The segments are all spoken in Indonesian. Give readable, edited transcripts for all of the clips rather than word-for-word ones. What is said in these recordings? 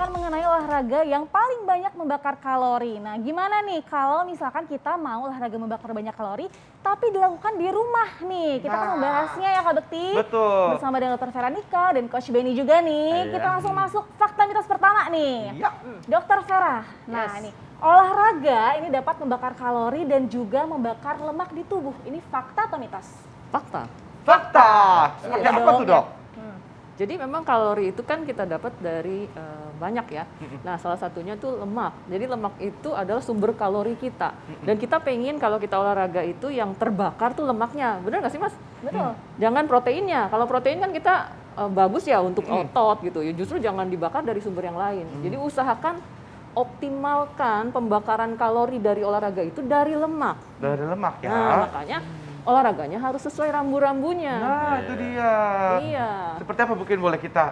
pembahasan mengenai olahraga yang paling banyak membakar kalori. Nah, gimana nih kalau misalkan kita mau olahraga membakar banyak kalori, tapi dilakukan di rumah nih? Kita akan membahasnya ya Kak Bekti. Betul. Bersama dengan Dr. Veronica dan Coach Benny juga nih. Kita langsung masuk fakta mitos pertama nih. Ya. Dr. Vera, nah ini olahraga ini dapat membakar kalori dan juga membakar lemak di tubuh. Ini fakta atau mitos? Fakta. Fakta. Seperti Iya apa dong, tuh ya. dok? Jadi memang kalori itu kan kita dapat dari banyak ya. Nah salah satunya tuh lemak. Jadi lemak itu adalah sumber kalori kita. Dan kita pengen kalau kita olahraga itu yang terbakar tuh lemaknya. Benar nggak sih Mas? Betul. Jangan proteinnya. Kalau protein kan kita bagus ya untuk otot gitu. Ya justru jangan dibakar dari sumber yang lain. Jadi usahakan optimalkan pembakaran kalori dari olahraga itu dari lemak. Dari lemak ya. Nah makanya olahraganya harus sesuai rambu-rambunya. Nah, itu dia. Iya. Seperti apa mungkin boleh kita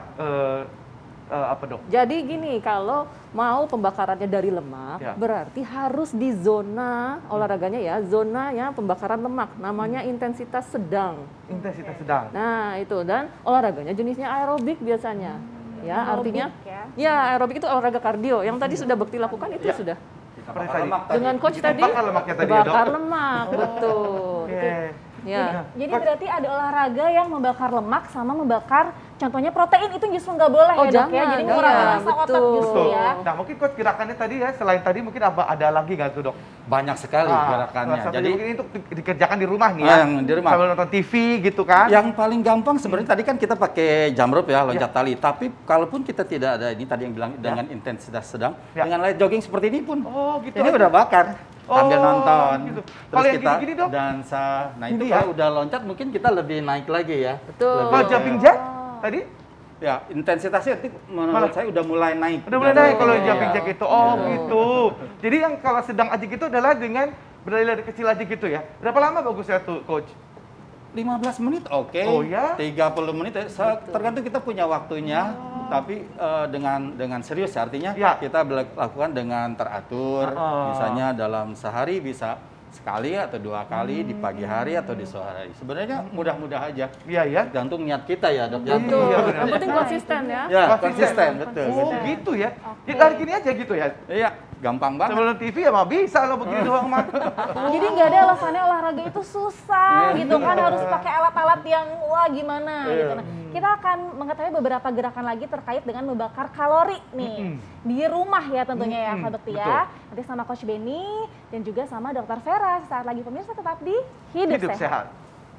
apa dok? Jadi gini, kalau mau pembakarannya dari lemak, Ya. berarti harus di zona olahraganya ya, zona yang pembakaran lemak, namanya intensitas sedang. Intensitas sedang. Nah itu, dan olahraganya jenisnya aerobik biasanya. Ya, Aerobik artinya, ya. ya aerobik itu olahraga kardio. Yang tadi sudah Bekti lakukan itu Ya. sudah. Seperti tadi. Dengan coach Kita tadi, bakar lemaknya tadi ya, Dok? bakar lemak, betul. Oke. Ya. Jadi berarti ada olahraga yang membakar lemak sama membakar contohnya protein itu justru nggak boleh Oh, ya dok ya. jangan. Jadi Iya, mengurangi massa otot betul. justru ya. Nah mungkin coach gerakannya tadi ya, selain tadi mungkin ada lagi nggak tuh dok? Banyak sekali gerakannya. salah satunya Jadi mungkin itu dikerjakan di rumah nih ya. yang di rumah. Sambil nonton TV gitu kan. yang paling gampang sebenarnya tadi kan kita pakai jump rope ya, loncat tali. Tapi kalaupun kita tidak ada ini tadi yang bilang dengan intensitas sedang, Ya. dengan light jogging seperti ini pun. Oh gitu. Ini udah bakar. Sambil Oh, nonton. gitu. Terus Kalau yang kita gini-gini, Dok? dansa. Nah, itu Ini ya? kalau udah loncat mungkin kita lebih naik lagi ya. Betul. Kalau jumping jack tadi Ya, intensitasnya itu menurut saya udah mulai naik. udah mulai naik kalau Iya. jumping jack itu. Oh gitu. Jadi yang kalau sedang aja gitu adalah dengan berlari dari kecil aja gitu ya. Berapa lama bagusnya tuh coach? 15 menit oke. Oh, ya? 30 menit ya. Tergantung kita punya waktunya. Tapi dengan serius ya, artinya Ya. kita lakukan dengan teratur. Ah. Misalnya dalam sehari bisa sekali atau 2 kali di pagi hari atau di sore hari. Sebenarnya mudah-mudah aja. Iya ya. Tergantung niat kita ya, Dok. ya. Betul. Iya, benar. Yang penting konsisten ya. Ya, Konsisten. konsisten, betul. Oh betul. gitu ya. Ya dari gini aja gitu ya. Iya, gampang banget. Sebelum TV ya mah bisa lo begini doang mah. Jadi nggak ada alasannya olahraga itu susah gitu kan harus pakai alat-alat yang wah gimana gitu. Nah, kita akan mengetahui beberapa gerakan lagi terkait dengan membakar kalori nih di rumah ya tentunya ya Kak Bekti ya. Nanti sama Coach Benny dan juga sama Dr. Vera. Saat lagi pemirsa tetap di Hidup, Hidup Sehat. sehat.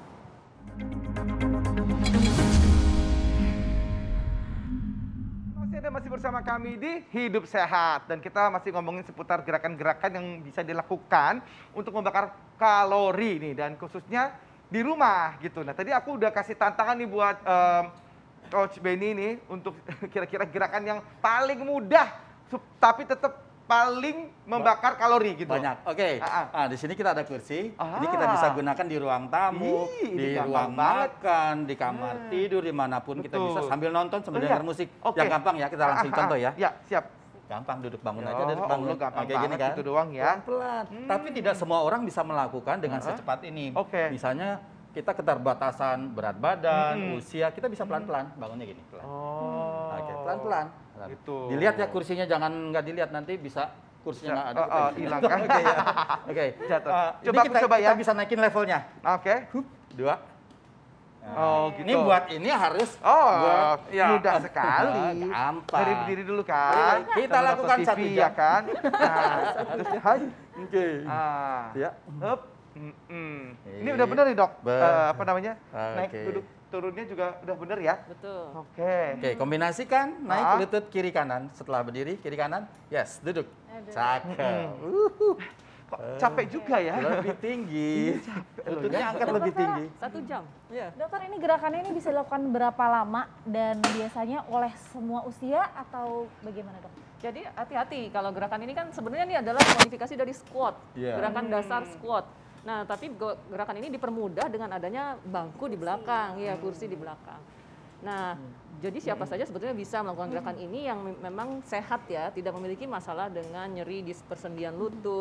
Masih bersama kami di Hidup Sehat dan kita masih ngomongin seputar gerakan-gerakan yang bisa dilakukan untuk membakar kalori nih dan khususnya di rumah gitu. Nah tadi aku udah kasih tantangan nih buat Coach Benny nih untuk kira-kira gerakan yang paling mudah tapi tetap paling membakar kalori gitu. Banyak. Oke. Ah, Nah, di sini kita ada kursi. Ah. Jadi kita bisa gunakan di ruang tamu, Ih, ini di gampang ruang banget. makan, di kamar tidur, dimanapun kita Betul. bisa sambil nonton, sambil Oh, dengar iya. musik. Oke. Yang gampang ya, kita langsung contoh ya. Ya, siap. Gampang, duduk bangun Ya aja, duduk bangun. Allah, gampang Oke, gini banget kan. itu doang ya. Pelan-pelan. Tapi tidak semua orang bisa melakukan dengan secepat ini. Oke. Misalnya kita keterbatasan berat badan, usia, kita bisa pelan-pelan. Bangunnya gini, pelan. Oh. Oke, pelan-pelan. Gitu. Dilihat ya kursinya, jangan nggak dilihat, nanti bisa kursinya nggak ada. hilang kan? Oke ya. Oke. Jatuh. Ini Coba aku kita, coba ya. kita bisa naikin levelnya. Oke. Hup, 2. Oh, gitu. Ini buat ini harus Oh, buat, mudah sekali. Gampang. Dari berdiri dulu kan. Kita Sambil lakukan nonton 1 TV, jam. ya kan. Nah, terus hai. Oke. Ya. Hup. Ini udah bener nih, Dok. Apa namanya? Naik Oke. duduk turunnya juga udah bener ya. Betul. Oke. Oke, kombinasikan naik Ah. lutut kiri kanan. Setelah berdiri kiri kanan. Yes, duduk. Cakep. Kok capek juga ya? Lebih tinggi. Lututnya angkat lebih tinggi. 1 jam. Iya. Dokter, ini gerakannya ini bisa dilakukan berapa lama dan biasanya oleh semua usia atau bagaimana dok? Jadi hati-hati kalau gerakan ini kan sebenarnya ini adalah modifikasi dari squat, Iya. gerakan dasar squat. Nah, tapi gerakan ini dipermudah dengan adanya bangku di belakang, ya kursi di belakang. Nah, jadi siapa saja sebetulnya bisa melakukan gerakan ini yang memang sehat ya, tidak memiliki masalah dengan nyeri di persendian lutut,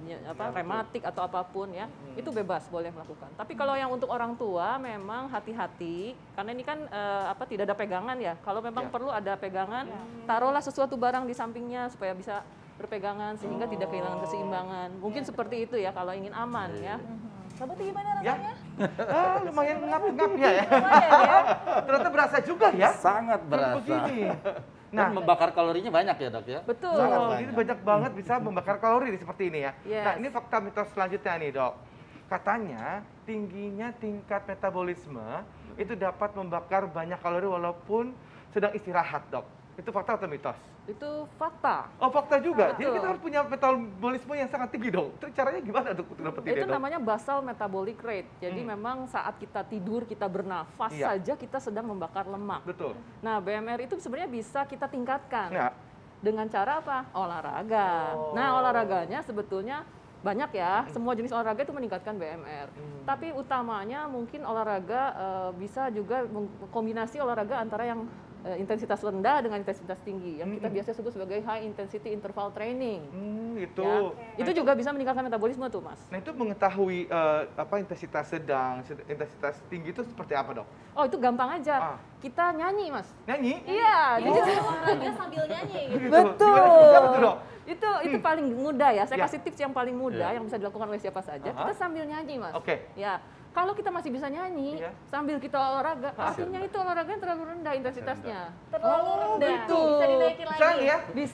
rematik atau apapun ya, itu bebas boleh melakukan. Tapi kalau yang untuk orang tua memang hati-hati, karena ini kan tidak ada pegangan ya. Kalau memang perlu ada pegangan, taruhlah sesuatu barang di sampingnya supaya bisa berpegangan sehingga tidak kehilangan keseimbangan. Mungkin seperti itu ya kalau ingin aman ya. Sobat gimana rasanya? Lumayan ngap-ngap ya. Lumayan ya. Ternyata berasa juga ya. Sangat berasa. Begini. Nah, membakar kalorinya banyak ya, Dok ya? Betul. Ini banyak banget bisa membakar kalori seperti ini ya. Yes. Nah, ini fakta mitos selanjutnya nih, Dok. Katanya tingginya tingkat metabolisme itu dapat membakar banyak kalori walaupun sedang istirahat, Dok. Itu fakta atau mitos? Itu fakta. Oh, fakta juga. Betul. Jadi kita harus punya metabolisme yang sangat tinggi, Dok. Itu caranya gimana untuk dapetin Itu Dok? namanya basal metabolic rate. Jadi memang saat kita tidur, kita bernafas saja kita sedang membakar lemak. Betul. Nah, BMR itu sebenarnya bisa kita tingkatkan. Ya. Dengan cara apa? Olahraga. Nah, olahraganya sebetulnya banyak ya. Semua jenis olahraga itu meningkatkan BMR. Tapi utamanya mungkin olahraga bisa juga kombinasi olahraga antara yang intensitas rendah dengan intensitas tinggi yang kita biasa sebut sebagai high intensity interval training. Itu. Ya. Itu juga bisa meningkatkan metabolisme tuh, Mas. Nah, itu mengetahui intensitas sedang, intensitas tinggi itu seperti apa, Dok? Oh, itu gampang aja. Kita nyanyi, Mas. Nyanyi? Iya, Jadi olahraga sambil nyanyi gitu. betul. Gimana tuh, Dok? Itu paling mudah ya. Saya Ya. kasih tips yang paling mudah yang bisa dilakukan oleh siapa saja. Kita sambil nyanyi, Mas. Oke. Ya. Kalau kita masih bisa nyanyi sambil kita olahraga, artinya itu olahraganya terlalu rendah intensitasnya. Terlalu rendah. gitu. Bisa dinaikin lagi. Bisa nih ya? Bisa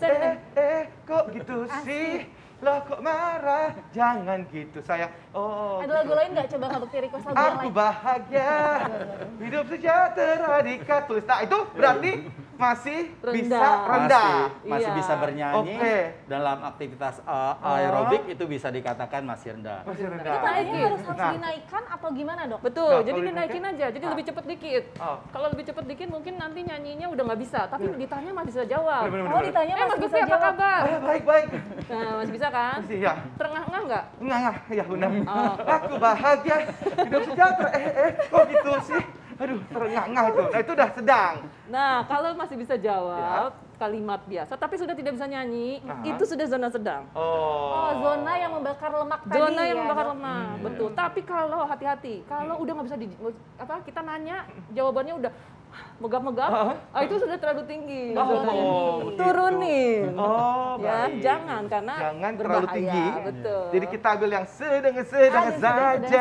Kok gitu sih? Loh kok marah? Jangan gitu sayang. Oh. Ada lagu lain nggak? Coba kalau request lagu yang Aku lain. bahagia, hidup sejahtera di tulis. Nah itu berarti masih bisa rendah. Masih Iya. bisa bernyanyi. Oke. Dalam aktivitas aerobik itu bisa dikatakan masih rendah. Masih rendah. Itu tadinya harus Nah. dinaikkan atau gimana, Dok? Betul, Nah, jadi kalau dinaikin aja, jadi lebih cepet dikit. Oh. Kalau lebih cepet dikit mungkin nanti nyanyinya udah nggak bisa, tapi ditanya masih bisa jawab. Bener, Oh, ditanya Mas masih bisa Lutfi apa jawab. kabar? Baik. Nah, masih bisa kan? Masih ya. Terengah-engah nggak? Enggak, ya benar. Oh. Aku bahagia, hidup sejahtera. Kok gitu sih? Aduh, terengah-engah itu. Nah itu udah sedang. Nah, kalau masih bisa jawab kalimat biasa, tapi sudah tidak bisa nyanyi, itu sudah zona sedang. Oh, zona yang membakar lemak tadi. Zona yang ya, membakar Dok? lemak, betul. Tapi kalau hati-hati, kalau udah nggak bisa kita nanya, jawabannya udah megap-megap, itu sudah terlalu tinggi. zonanya. gitu. Turunin. Oh, Ya, baik. jangan karena Jangan terlalu berbahaya. tinggi. Betul. Jadi kita ambil yang sedang Aduh, saja.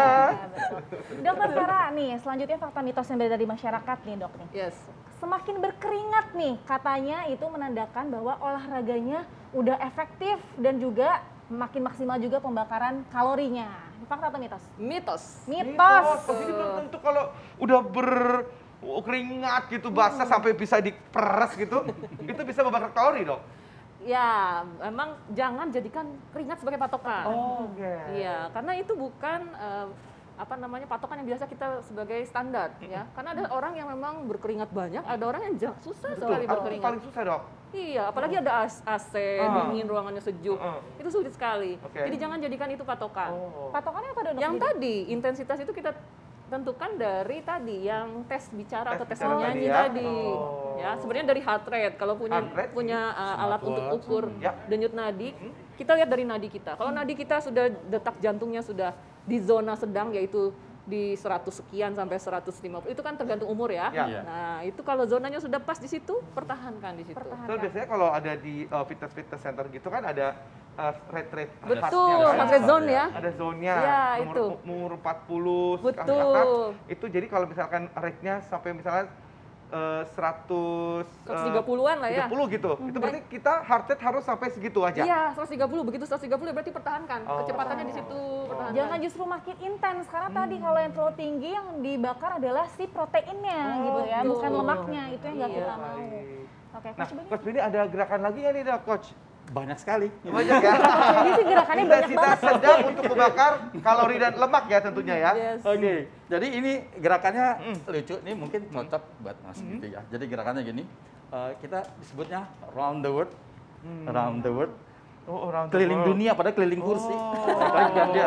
betul. Dokter Sarah, nih selanjutnya fakta mitos yang beredar di masyarakat nih, Dok nih. Yes. Semakin berkeringat nih, katanya itu menandakan bahwa olahraganya udah efektif dan juga makin maksimal juga pembakaran kalorinya. Fakta atau mitos? Mitos. Mitos. Jadi belum tentu kalau udah berkeringat gitu basah sampai bisa diperes gitu, itu bisa membakar kalori, Dok. Ya, memang jangan jadikan keringat sebagai patokan. Oke. Iya, karena itu bukan patokan yang biasa kita sebagai standar ya. Karena ada orang yang memang berkeringat banyak, ada orang yang susah sekali Betul. berkeringat. Paling susah, Dok. Iya, apalagi ada AC, dingin, ruangannya sejuk. Itu sulit sekali. Oke. Jadi jangan jadikan itu patokan. Patokannya apa, Dok? Yang tadi, intensitas itu kita tentukan dari tadi yang tes bicara atau tes bicara nyanyi tadi ya. tadi. Ya, sebenarnya dari heart rate. Kalau punya Heart rate, alat untuk ukur Ya. denyut nadi, kita lihat dari nadi kita. Kalau nadi kita sudah detak jantungnya sudah di zona sedang yaitu di 100 sekian sampai 150. Itu kan tergantung umur ya. Ya. Nah, itu kalau zonanya sudah pas di situ, pertahankan di situ. Terus biasanya kalau ada di fitness center gitu kan ada rate Betul, heartnya, kan? heart rate zone ya. Ada zone-nya. Ya, umur, itu. umur 40 ke Betul. atas. Itu jadi kalau misalkan rate-nya sampai misalnya 130-an lah ya. 30 gitu. Itu berarti kita heart rate harus sampai segitu aja. Iya, 130. Begitu 130 berarti pertahankan. Kecepatannya di situ, pertahankan. Jangan justru makin intens karena tadi kalau yang terlalu tinggi yang dibakar adalah si proteinnya gitu ya, betul. bukan lemaknya. Itu yang nggak Iya. kita mau. Baik. Oke, Nah, Coach Benny. Coach Benny ada gerakan lagi ya nih, Coach? Banyak sekali. Banyak ya. Jadi sih gerakannya banyak Intensitas banget. sedang untuk membakar kalori dan lemak ya tentunya ya. Yes. Oke, jadi ini gerakannya lucu, ini mungkin cocok buat Mas gitu ya. Jadi gerakannya gini, kita disebutnya round the world, round the world, Oh, round the keliling world. dunia, padahal keliling kursi. Oh. Keliling dia,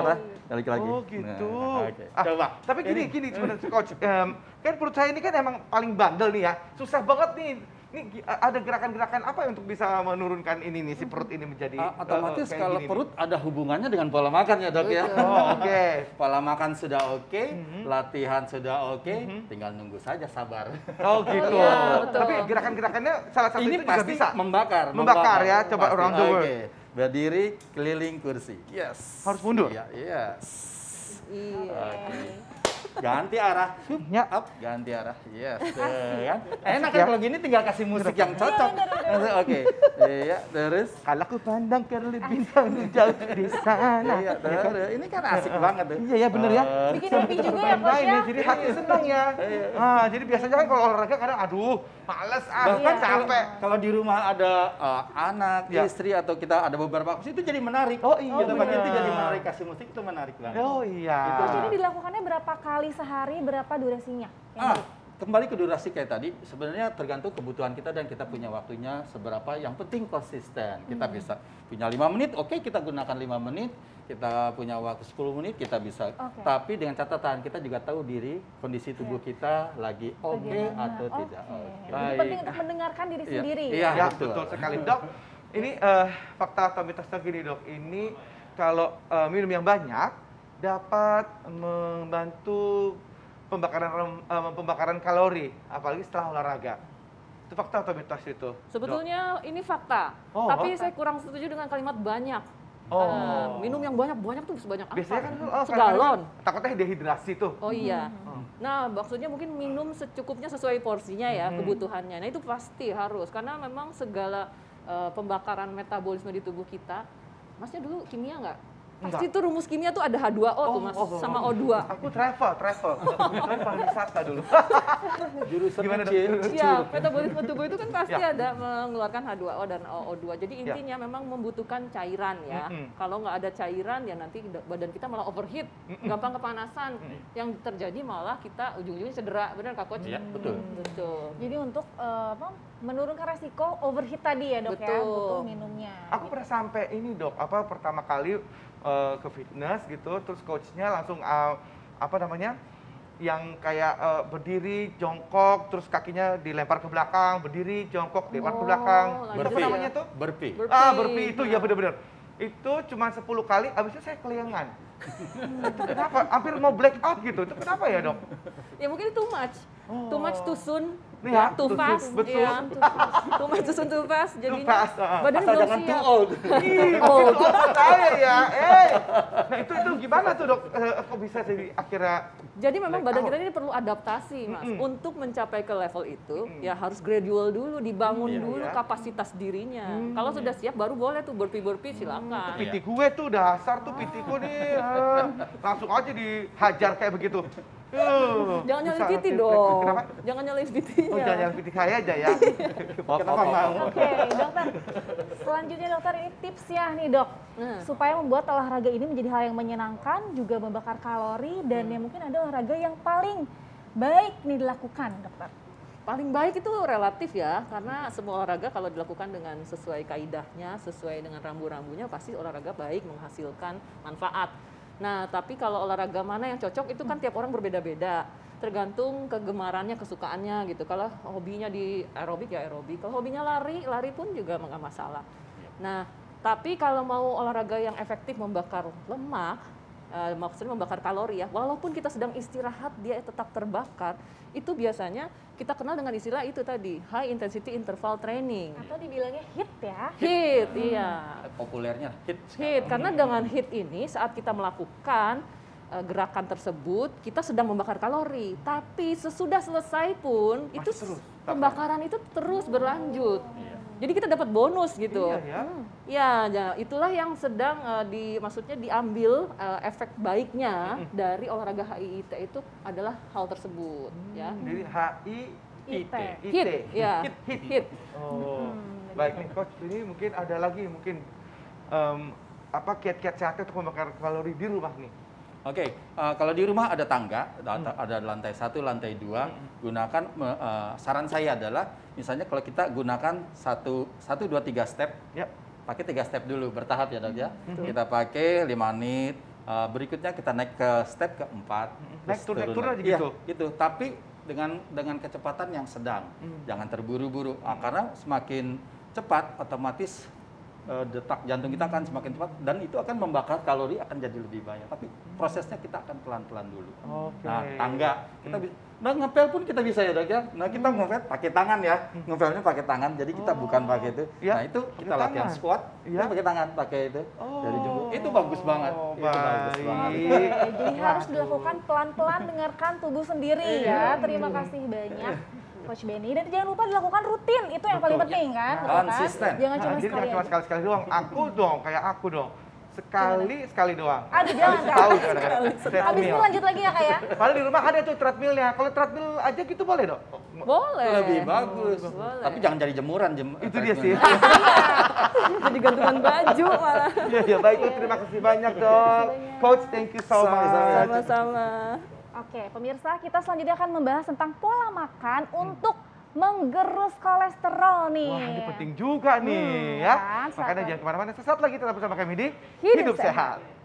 balik lagi. Oh gitu. Nah, oke. Ah, Coba. Tapi gini sebenarnya coach, kan perut saya ini kan emang paling bandel nih ya, susah banget nih. Ini ada gerakan-gerakan apa yang untuk bisa menurunkan ini nih si perut ini menjadi Otomatis kayak kalau gini perut ada hubungannya dengan pola makan ya dok ya. nih? Oh, oke. Pola makan sudah oke, latihan sudah oke, tinggal nunggu saja sabar. Oh gitu. Iya, betul. Tapi gerakan-gerakannya salah satu Ini itu juga pasti bisa. membakar ya, coba Pasti. around the world. Oke. Berdiri keliling kursi. Yes. Harus mundur? Iya, yes. Iya. Ganti arah. Ya. Up, ganti arah. Yes. Tuh, kan? Enak kan kalau gini tinggal kasih musik yang cocok. Oke. Iya, terus. Kalau ku pandang ke bintang jauh di sana. Iya, terus. Ini kan asik banget tuh. Iya ya bener ya. Bikin happy juga ya, Coach Main-main ya. ya, jadi hati senang ya. Jadi biasanya kan kalau olahraga kadang aduh males Bahkan capek. kalau di rumah ada anak, Ya. istri atau kita ada beberapa kursi itu jadi menarik. Oh iya, Kita pakai itu benar. jadi menarik, kasih musik itu menarik banget. Oh iya. Coach, ini dilakukannya berapa kali sehari, berapa durasinya? Kembali ke durasi kayak tadi, sebenarnya tergantung kebutuhan kita dan kita punya waktunya seberapa. Yang penting konsisten. Kita bisa punya 5 menit, oke kita gunakan 5 menit. Kita punya waktu 10 menit, kita bisa. Oke. Tapi dengan catatan kita juga tahu diri, kondisi tubuh kita lagi oke Bagaimana? atau Oke. tidak. Oke. Jadi penting untuk mendengarkan diri Iya. sendiri. Iya. Ya, betul. betul sekali, Dok. Ini fakta atau mitosnya gini, Dok. Ini kalau minum yang banyak dapat membantu pembakaran kalori, apalagi setelah olahraga. Itu fakta atau mitos itu? Dok? Sebetulnya ini fakta, Oh, tapi fakta. saya kurang setuju dengan kalimat banyak. Oh. Minum yang banyak tuh sebanyak apa? Biasanya kan segalon. takutnya dehidrasi tuh. Oh iya. Nah, maksudnya mungkin minum secukupnya sesuai porsinya ya, kebutuhannya. Nah, itu pasti harus karena memang segala pembakaran metabolisme di tubuh kita. Masnya dulu kimia nggak? Pasti tuh rumus kimia tuh ada H2O tuh Mas sama O2. Aku travel wisata dulu. Jurusan Gimana, Dok? Iya, metabolisme tubuh itu kan pasti Ya. ada mengeluarkan H2O dan O2. Jadi intinya memang membutuhkan cairan ya. Kalau nggak ada cairan ya nanti badan kita malah overheat, gampang kepanasan. Yang terjadi malah kita ujung-ujungnya cedera. Benar Kak Coach? Iya, betul. Betul. Jadi untuk menurunkan resiko overheat tadi ya, Dok ya, Betul. butuh minumnya. Aku pernah sampai ini, Dok, pertama kali ke fitness gitu, terus coachnya langsung yang kayak berdiri, jongkok, terus kakinya dilempar ke belakang, berdiri, jongkok, dilempar ke belakang. lanjut Apa ya. namanya tuh? Burpee. Burpee itu ya bener-bener. Itu cuma 10 kali, abis itu saya keliangan. Itu kenapa? Hampir mau black out gitu. Itu kenapa ya, Dok? Ya mungkin too much. Too much too soon. Ya, too too soon, fast. betul. Ya, too much too soon too fast. Jadinya fast, badannya Asal belum jangan too siap. old. Ih, Oh, makin old saya ya. Nah itu gimana tuh, Dok? Kok bisa jadi akhirnya Jadi memang Black badan out. kita ini perlu adaptasi, Mas. Untuk mencapai ke level itu, ya harus gradual dulu, dibangun Iya, dulu iya. kapasitas dirinya. Kalau sudah siap, baru boleh tuh burpee silakan. PT gue tuh dasar tuh PT-ku nih langsung aja dihajar kayak begitu. Jangan Bisa nyalain PT refleks. dong. Kenapa? Jangan nyalain Oh, PT-nya. jangan yang PT saya aja ya. Kenapa mau? Oke, dokter. Selanjutnya dokter, ini tips ya nih dok, supaya membuat olahraga ini menjadi hal yang menyenangkan, juga membakar kalori, dan ya mungkin ada olahraga yang paling baik nih dilakukan, dokter. Paling baik itu relatif ya, karena semua olahraga kalau dilakukan dengan sesuai kaidahnya, sesuai dengan rambu-rambunya, pasti olahraga baik, menghasilkan manfaat. Nah, tapi kalau olahraga mana yang cocok itu kan tiap orang berbeda-beda. Tergantung kegemarannya, kesukaannya gitu. Kalau hobinya di aerobik ya aerobik. Kalau hobinya lari pun juga nggak masalah. Nah, tapi kalau mau olahraga yang efektif membakar lemak, maksudnya membakar kalori ya, walaupun kita sedang istirahat dia tetap terbakar, itu biasanya kita kenal dengan istilah itu tadi, high intensity interval training. Atau dibilangnya HIIT ya. HIIT, iya. Populernya hit. HIIT, karena dengan HIIT ini saat kita melakukan gerakan tersebut, kita sedang membakar kalori. Tapi sesudah selesai pun, itu terus, pembakaran itu terus berlanjut. Jadi kita dapat bonus gitu. Iya ya. Ya, itulah yang sedang maksudnya diambil efek baiknya dari olahraga HIIT itu adalah hal tersebut. Ya. Jadi HIIT. HIIT, ya. HIIT. Oh, baik nih coach. Ini mungkin ada lagi kiat-kiat sehatnya untuk membakar kalori di rumah nih. Oke, kalau di rumah ada tangga, ada lantai 1, lantai 2, gunakan, saran saya adalah, misalnya kalau kita gunakan 1, 2, 3 step, Ya. pakai 3 step dulu, bertahap ya dok ya. Kita pakai 5 menit, Berikutnya kita naik ke step keempat. Naik terus turun aja Iya, gitu? gitu. Tapi dengan kecepatan yang sedang, jangan terburu-buru. Karena semakin cepat, otomatis detak jantung kita akan semakin cepat dan itu akan membakar kalori akan jadi lebih banyak. Tapi prosesnya kita akan pelan-pelan dulu. Oke. Nah, tangga kita bisa. Nah, ngepel pun kita bisa ya dok ya. Nah, kita ngepel pakai tangan ya. Ngepelnya pakai tangan. Jadi kita bukan pakai itu. Ya, Nah, itu kita pakai latihan tangan. squat. Ya. Kita pakai tangan, pakai itu. Dari jumbo. Itu bagus banget. Itu bagus banget. Baik. Jadi harus dilakukan pelan-pelan, dengarkan tubuh sendiri ya. Terima kasih banyak Coach Benny, dan jangan lupa dilakukan rutin, itu yang paling Betul. penting kan, betul kan? Konsisten. Jangan cuma Jadi sekali jangan cuma aja. sekali-sekali doang. Aku dong, kayak aku dong. Sekali doang. Aduh jangan kan. Tahu kadang-kadang. Habis ini lanjut lagi ya Kak ya. Padahal di rumah ada tuh treadmillnya. Kalau treadmill aja gitu boleh dong? Boleh. Lebih bagus. Boleh. Tapi jangan jadi jemuran. Itu dia sih. Jadi gantungan baju malah. Ya baik, terima kasih banyak dok. Coach, thank you so much. Sama-sama. Oke, pemirsa, kita selanjutnya akan membahas tentang pola makan untuk menggerus kolesterol nih. Wah, ini penting juga nih ya. kan, Makanya sehat. jangan kemana-mana. Sesaat lagi tetap bersama kami di Hidup Hidup Sehat.